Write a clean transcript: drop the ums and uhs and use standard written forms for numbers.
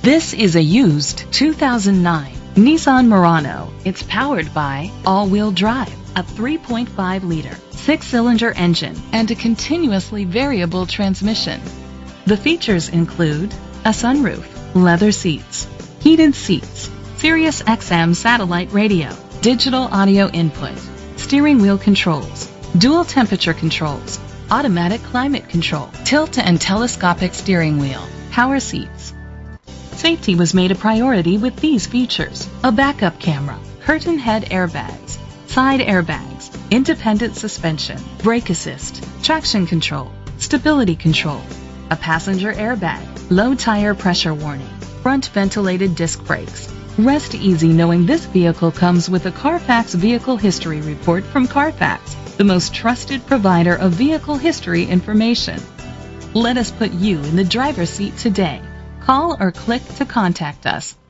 This is a used 2009 Nissan Murano. It's powered by all-wheel drive, a 3.5-liter, 6-cylinder engine, and a continuously variable transmission. The features include a sunroof, leather seats, heated seats, Sirius XM satellite radio, digital audio input, steering wheel controls, dual temperature controls, automatic climate control, tilt and telescopic steering wheel, power seats. Safety was made a priority with these features: a backup camera, curtain head airbags, side airbags, independent suspension, brake assist, traction control, stability control, a passenger airbag, low tire pressure warning, front ventilated disc brakes. Rest easy knowing this vehicle comes with a Carfax Vehicle History Report from Carfax, the most trusted provider of vehicle history information. Let us put you in the driver's seat today. Call or click to contact us.